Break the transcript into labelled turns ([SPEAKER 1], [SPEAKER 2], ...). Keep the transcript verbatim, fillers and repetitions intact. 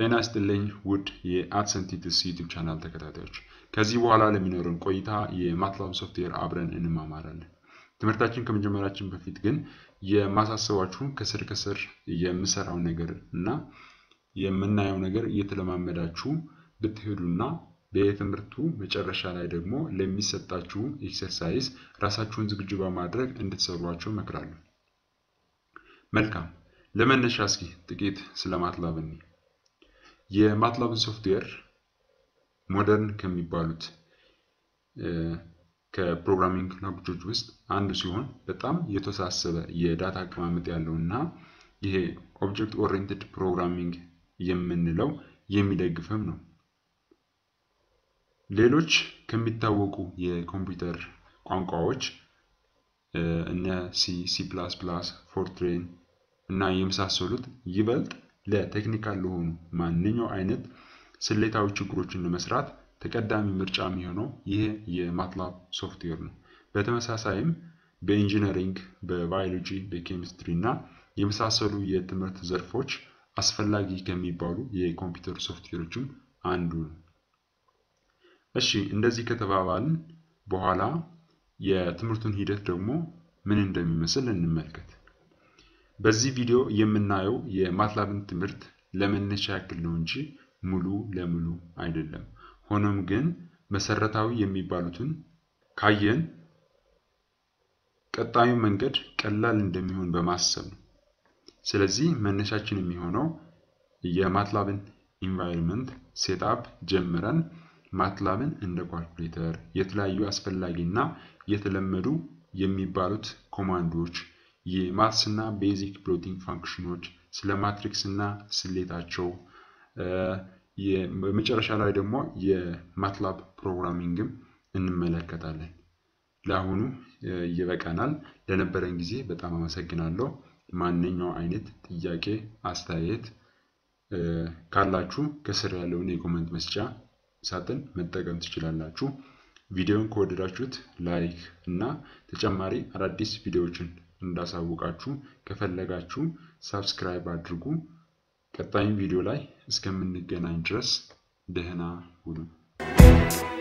[SPEAKER 1] ጤና ይስጥልኝ ውድ የአትሰንቲትስ ዩቲዩብ ቻናል ተከታታዮች ከዚህ በኋላ ለሚኖረን ቆይታ የማትላብ ሶፍትዌር አብረን እንማማራለን ትምህርታችን ከመጀመራችን በፊት ግን የማሳሰባችሁን ከስር ከስር የምሰራው ነገር እና የምናየው ነገር እየተለማመዳችሁ ብትሄዱና በየትምህርቱ መጨረሻ ላይ ደግሞ ለሚሰጣችሁ ኤክሰርሳይዝ ራሳችሁን ዝግጁ በማድረግ እንድትሰሯቸው መክራለሁ መልካም ለመነሻ እስኪ ጥቂት ስለ ማትላብ እንይ የማትላብ ሶፍትዌር ሞደርን ከሚባሉት ከፕሮግራሚንግ ላንጉጆች ውስጥ አንዱ ሲሆን በጣም የተወሳሰበ የዳታ አቀማመጥ ያለውና ይሄ ኦብጀክት ኦሪየንትድ ፕሮግራሚንግ የምንለው የሚደግፈም ነው ሌሎች ከሚታወቁ የኮምፒውተር ቋንቋዎች እነ ሲ ሲ++ ፎርትሬን እና የመሳሰሉት ይበልጥ ለቴክኒካል ለሆኑ ማንኛው አይነት ስሌታዊ ችግሮችን ለመስራት ተቀዳሚ ምርጫ የሚሆነው ይሄ የማትላብ ሶፍትዌር ነው በተመሳሳይም በኢንጂነሪንግ በባዮሎጂ በኬሚስትሪ እና የመሳሰሉ የትምህርት ዘርፎች አስፈላጊ ከሚባሉ የኮምፒውተር ሶፍትዌሮችም አንዱ ነው እሺ እንደዚህ ከተባባልን በኋላ የትምህርቱን ሂደት ደግሞ ምን እንደሚመስል እንመልከት በዚህ ቪዲዮ የምናየው የማትላብን ትምህርት ለመነሻ ያክል ነው እንጂ ሙሉ ለሙሉ አይደለም ሆኖም ግን መሰረታዊ የሚባሉትን ካየን ቀጣዩ መንገድ ቀላል እንደሚሆን በማሰብ ነው ስለዚህ መነሻችን የሚሆነው የማትላብን ኢንቫይሮንመንት ሴትአፕ ጀምረን ማትላብን እንደ ካልኩሌተር የተለያዩ አስፈላጊና የተለመዱ የሚባሉት ኮማንዶች የማትስና ቤዚክ ፕሎቲንግ ፋንክሽኖች ስለ ማትሪክስ እና ስሌታቸው በመጨረሻ ላይ ደግሞ የማትላብ ፕሮግራሚንግም እንመለከታለን ለአሁኑ ይበቃናል ለነበረን ጊዜ በጣም አመሰግናለሁ ማንኛው አይነት ጥያቄ አስተያየት ካላችሁ ከስር ያለውን የኮሜንት መስጫ ሳጥን መጠቀም ትችላላችሁ ቪዲዮውን ከወደዳችሁት ላይክ እና ተጨማሪ አዳዲስ ቪዲዮዎችን እንዳሳውቃችሁ ከፈለጋችሁ ሰብስክራይብ አድርጉ ቀጣይ ቪዲዮ ላይ እስከምንገናኝ ድረስ ደህና ሁኑ